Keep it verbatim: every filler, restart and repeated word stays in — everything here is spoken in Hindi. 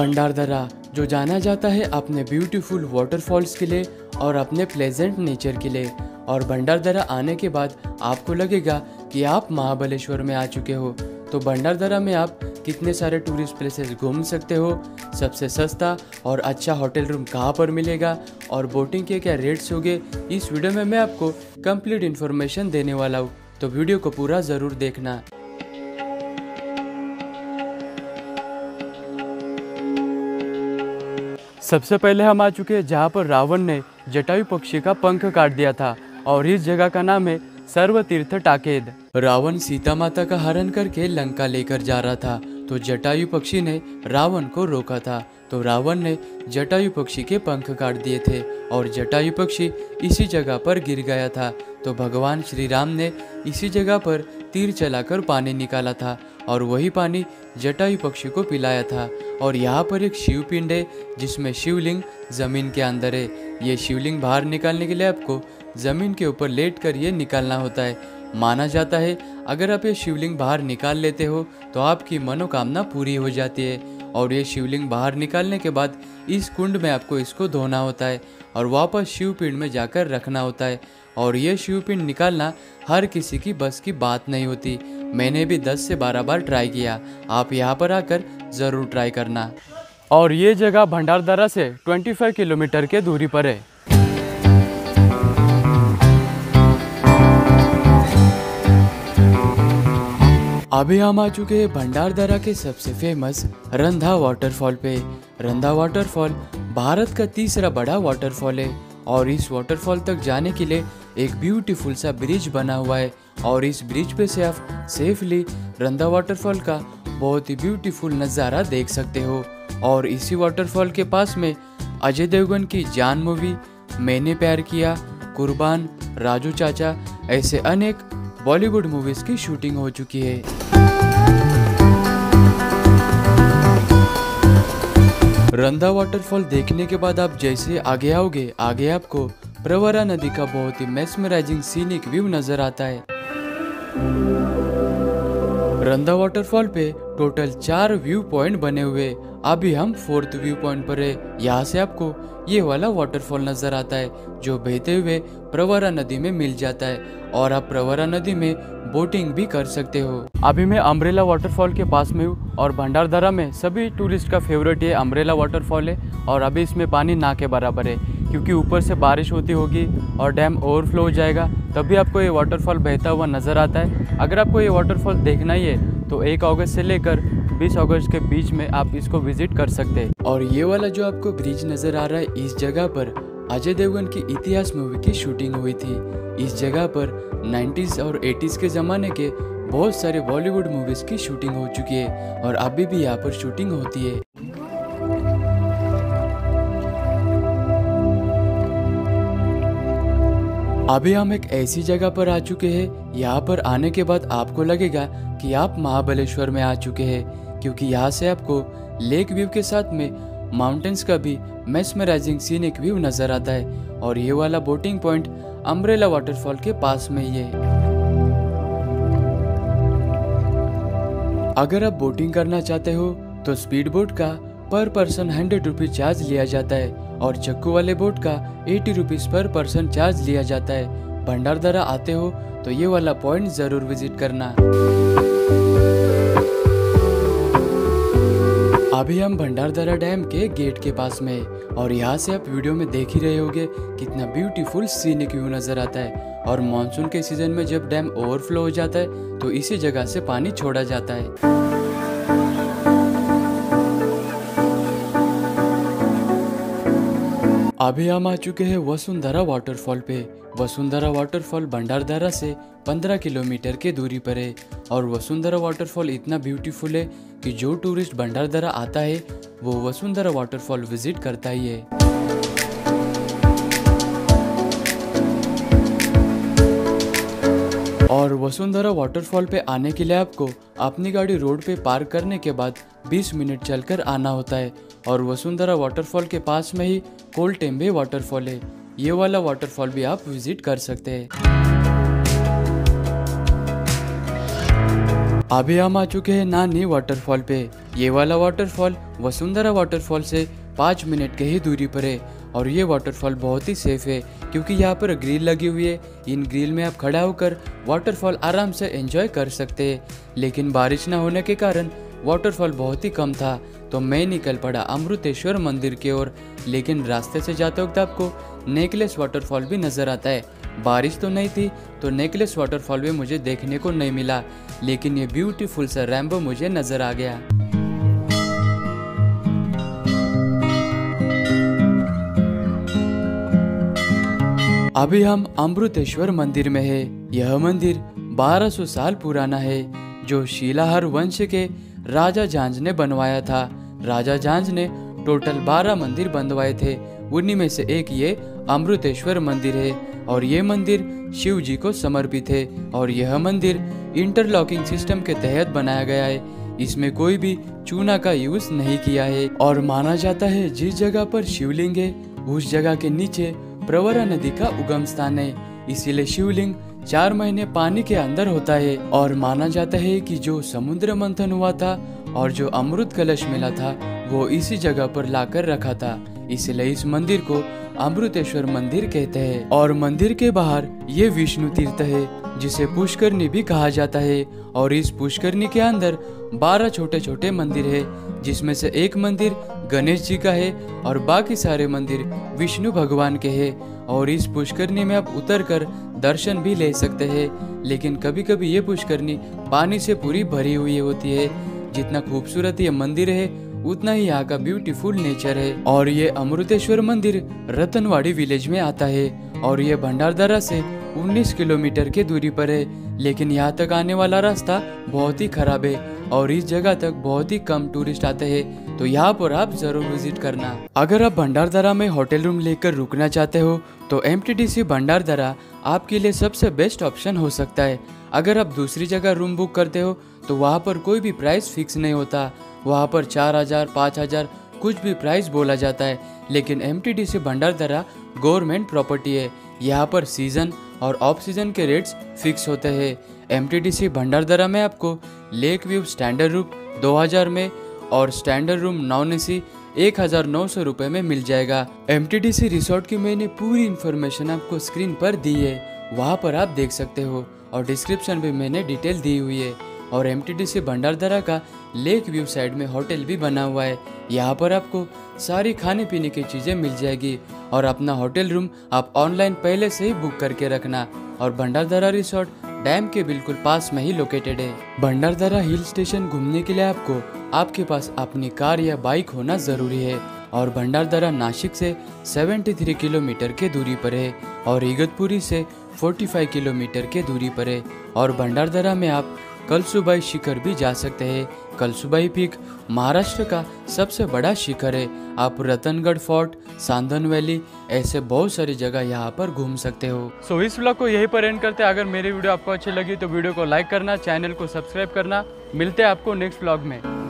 भंडारदरा जो जाना जाता है अपने ब्यूटीफुल वाटरफॉल्स के लिए और अपने प्लेजेंट नेचर के लिए। और भंडारदरा आने के बाद आपको लगेगा कि आप महाबलेश्वर में आ चुके हो। तो भंडारदरा में आप कितने सारे टूरिस्ट प्लेसेस घूम सकते हो, सबसे सस्ता और अच्छा होटल रूम कहाँ पर मिलेगा और बोटिंग के क्या रेट्स होंगे, इस वीडियो में मैं आपको कंप्लीट इन्फॉर्मेशन देने वाला हूँ। तो वीडियो को पूरा ज़रूर देखना। सबसे पहले हम आ चुके हैं जहाँ पर रावण ने जटायु पक्षी का पंख काट दिया था और इस जगह का नाम है सर्वतीर्थ टाकेद। रावण सीता माता का हरण करके लंका लेकर जा रहा था, तो जटायु पक्षी ने रावण को रोका था। तो रावण ने जटायु पक्षी के पंख काट दिए थे और जटायु पक्षी इसी जगह पर गिर गया था। तो भगवान श्री राम ने इसी जगह पर तीर चलाकर पानी निकाला था और वही पानी जटायु पक्षी को पिलाया था। और यहाँ पर एक शिव पिंड है जिसमें शिवलिंग जमीन के अंदर है। ये शिवलिंग बाहर निकालने के लिए आपको जमीन के ऊपर लेट कर ये निकालना होता है। माना जाता है अगर आप ये शिवलिंग बाहर निकाल लेते हो तो आपकी मनोकामना पूरी हो जाती है। और ये शिवलिंग बाहर निकालने के बाद इस कुंड में आपको इसको धोना होता है और वापस शिवपिंड में जाकर रखना होता है। और ये शिवपिंड निकालना हर किसी की बस की बात नहीं होती। मैंने भी दस से बारह बार ट्राई किया, आप यहाँ पर आकर ज़रूर ट्राई करना। और ये जगह भंडारदरा से पच्चीस किलोमीटर के दूरी पर है। अभी हम आ चुके हैं भंडारदरा के सबसे फेमस रंधा वाटरफॉल पे। रंधा वाटरफॉल भारत का तीसरा बड़ा वाटरफॉल है और इस वाटरफॉल तक जाने के लिए एक ब्यूटीफुल सा ब्रिज बना हुआ है। और इस ब्रिज पे से आप सेफली रंधा वाटरफॉल का बहुत ही ब्यूटीफुल नज़ारा देख सकते हो। और इसी वाटरफॉल के पास में अजय देवगन की जान मूवी, मैंने प्यार किया, कुर्बान, राजू चाचा ऐसे अनेक बॉलीवुड मूवीज की शूटिंग हो चुकी है। रंधा वाटरफॉल देखने के बाद आप जैसे आगे आओगे आगे आपको प्रवरा नदी का बहुत ही मेस्मराइजिंग सीनिक व्यू नजर आता है। रंधा वाटरफॉल पे टोटल चार व्यू पॉइंट बने हुए। अभी हम फोर्थ व्यू पॉइंट पर है। यहाँ से आपको ये वाला वाटरफॉल नजर आता है जो बहते हुए प्रवरा नदी में मिल जाता है और आप प्रवरा नदी में बोटिंग भी कर सकते हो। अभी मैं अम्ब्रेला वाटरफॉल के पास में हूँ और भंडारदरा में सभी टूरिस्ट का फेवरेट ये अम्ब्रेला वाटरफॉल है। और अभी इसमें पानी ना के बराबर है क्योंकि ऊपर से बारिश होती होगी और डैम ओवरफ्लो हो जाएगा, तभी आपको ये वाटरफॉल बहता हुआ नज़र आता है। अगर आपको ये वाटरफॉल देखना ही है तो एक अगस्त से लेकर बीस अगस्त के बीच में आप इसको विजिट कर सकते हैं। और ये वाला जो आपको ब्रिज नज़र आ रहा है, इस जगह पर अजय देवगन की इतिहास मूवी की शूटिंग हुई थी। इस जगह पर नाइन्टीज़ और एटीज़ के ज़माने के बहुत सारे बॉलीवुड मूवीज़ की शूटिंग हो चुकी है और अभी भी यहाँ पर शूटिंग होती है। अभी हम एक ऐसी जगह पर आ चुके हैं, यहाँ पर आने के बाद आपको लगेगा कि आप महाबलेश्वर में आ चुके हैं क्योंकि यहाँ से आपको लेक व्यू के साथ में माउंटेन्स का भी मेस्मराइजिंग सीनिक व्यू नजर आता है। और ये वाला बोटिंग पॉइंट अम्ब्रेला वाटरफॉल के पास में ही है। अगर आप बोटिंग करना चाहते हो तो स्पीड बोट का पर पर्सन हंड्रेड रुपीज चार्ज लिया जाता है और चक्कू वाले बोट का एटी रुपीज पर पर्सन चार्ज लिया जाता है। भंडारदरा आते हो तो ये वाला पॉइंट जरूर विजिट करना। अभी हम भंडारदरा डैम के गेट के पास में है और यहाँ से आप वीडियो में देख ही रहे होगे कितना ब्यूटीफुल सीनिक व्यू नजर आता है। और मानसून के सीजन में जब डैम ओवरफ्लो हो जाता है तो इसी जगह से पानी छोड़ा जाता है। अभी हम आ चुके हैं वसुंधरा वाटरफॉल पे। वसुंधरा वाटरफॉल भंडारदरा से पंद्रह किलोमीटर के दूरी पर है और वसुंधरा वाटरफॉल इतना ब्यूटीफुल है कि जो टूरिस्ट भंडारदरा आता है वो वसुंधरा वाटरफॉल विजिट करता ही है। और वसुंधरा वाटरफॉल पे आने के लिए आपको अपनी गाड़ी रोड पे पार्क करने के बाद बीस मिनट चलकर आना होता है। और वसुंधरा वाटरफॉल के पास में ही कोलटेम्बे वाटरफॉल है। ये वाला वाटरफॉल भी आप विजिट कर सकते हैं। अभी हम आ चुके हैं नानी वाटरफॉल पे। ये वाला वाटरफॉल वसुंधरा वाटरफॉल से पाँच मिनट के ही दूरी पर है और ये वाटरफॉल बहुत ही सेफ है क्योंकि यहाँ पर ग्रिल लगी हुई है। इन ग्रिल में आप खड़ा होकर वाटरफॉल आराम से एंजॉय कर सकते हैं। लेकिन बारिश ना होने के कारण वाटरफॉल बहुत ही कम था, तो मैं निकल पड़ा अमृतेश्वर मंदिर की ओर। लेकिन रास्ते से जाते वक्त आपको नेकलेस वाटरफॉल भी नजर आता है। बारिश तो नहीं थी तो नेकलेस वाटरफॉल भी मुझे देखने को नहीं मिला, लेकिन ये ब्यूटीफुल सा रैम्बो मुझे नजर आ गया। अभी हम अमृतेश्वर मंदिर में है। यह मंदिर बारह सौ साल पुराना है, जो शिलाहर वंश के राजा झांझ ने बनवाया था। राजा झांझ ने टोटल बारह मंदिर बनवाए थे, उन्हीं में से एक ये अमृतेश्वर मंदिर है और ये मंदिर शिव जी को समर्पित है। और यह मंदिर इंटरलॉकिंग सिस्टम के तहत बनाया गया है। इसमें कोई भी चूना का यूज नहीं किया है और माना जाता है जिस जगह पर शिवलिंग है उस जगह के नीचे प्रवरा नदी का उगम स्थान है, इसीलिए शिवलिंग चार महीने पानी के अंदर होता है। और माना जाता है कि जो समुद्र मंथन हुआ था और जो अमृत कलश मिला था वो इसी जगह पर लाकर रखा था, इसलिए इस मंदिर को अमृतेश्वर मंदिर कहते हैं। और मंदिर के बाहर ये विष्णु तीर्थ है जिसे पुष्करनी भी कहा जाता है। और इस पुष्करनी के अंदर बारह छोटे छोटे मंदिर है, जिसमें से एक मंदिर गणेश जी का है और बाकी सारे मंदिर विष्णु भगवान के हैं। और इस पुष्करनी में आप उतर कर दर्शन भी ले सकते हैं, लेकिन कभी कभी ये पुष्करनी पानी से पूरी भरी हुई होती है। जितना खूबसूरत ये मंदिर है उतना ही यहाँ का ब्यूटीफुल नेचर है। और ये अमृतेश्वर मंदिर रतनवाड़ी विलेज में आता है और ये भंडारदरा से उन्नीस किलोमीटर की दूरी पर है। लेकिन यहाँ तक आने वाला रास्ता बहुत ही खराब है और इस जगह तक बहुत ही कम टूरिस्ट आते हैं, तो यहाँ पर आप जरूर विजिट करना। अगर आप भंडारदरा में होटल रूम लेकर रुकना चाहते हो तो एमटीडीसी भंडारदरा आपके लिए सबसे बेस्ट ऑप्शन हो सकता है। अगर आप दूसरी जगह रूम बुक करते हो तो वहाँ पर कोई भी प्राइस फिक्स नहीं होता, वहाँ पर चार हजार पाँच हजार कुछ भी प्राइस बोला जाता है। लेकिन एमटीडीसी भंडारदरा गवर्नमेंट प्रॉपर्टी है, यहाँ पर सीजन और ऑफ सीजन के रेट्स फिक्स होते हैं। एमटीडीसी भंडारदरा में आपको लेक व्यू स्टैंडर्ड रूम दो हज़ार में और स्टैंडर्ड रूम नॉन एसी एक हजार नौ सौ रुपए में मिल जाएगा। एमटीडीसी रिसोर्ट की मैंने पूरी इन्फॉर्मेशन आपको स्क्रीन पर दी है, वहाँ पर आप देख सकते हो और डिस्क्रिप्शन में मैंने डिटेल दी हुई है। और एमटीडीसी भंडारदरा का लेक व्यू साइड में होटल भी बना हुआ है, यहाँ पर आपको सारी खाने पीने की चीजें मिल जाएगी और अपना होटल रूम आप ऑनलाइन पहले से ही बुक करके रखना। और भंडारदरा रिसोर्ट डैम के बिल्कुल पास में ही लोकेटेड है। भंडारदरा हिल स्टेशन घूमने के लिए आपको आपके पास अपनी कार या बाइक होना जरूरी है। और भंडारदरा नासिक से तिहत्तर किलोमीटर के दूरी पर है और इगतपुरी से पैंतालीस किलोमीटर के दूरी पर है। और भंडारदरा में आप कलसुबाई शिखर भी जा सकते हैं। कलसुबाई पीक महाराष्ट्र का सबसे बड़ा शिखर है। आप रतनगढ़ फोर्ट, सांदन वैली, ऐसे बहुत सारी जगह यहाँ पर घूम सकते हो। सो so, इस व्लॉग को यहीं पर एंड करते हैं। अगर मेरी वीडियो आपको अच्छी लगी तो वीडियो को लाइक करना, चैनल को सब्सक्राइब करना। मिलते हैं आपको नेक्स्ट व्लॉग में।